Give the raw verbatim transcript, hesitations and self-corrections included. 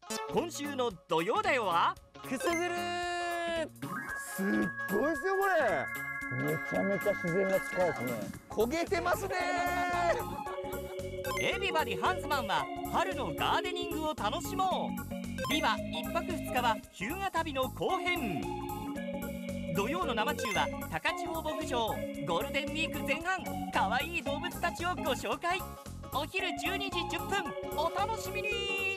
今週の土曜だよはくすぐる。 すっごいですよこれ。 めちゃめちゃ自然が近いですね。 焦げてますね。 エビバディハンズマンは春のガーデニングを楽しもう。ビバいっぱくふつかは日向旅の後編。土曜の生中は高千穂牧場。ゴールデンウィーク前半、かわいい動物たちをご紹介。お昼じゅうにじじゅっぷん、お楽しみに。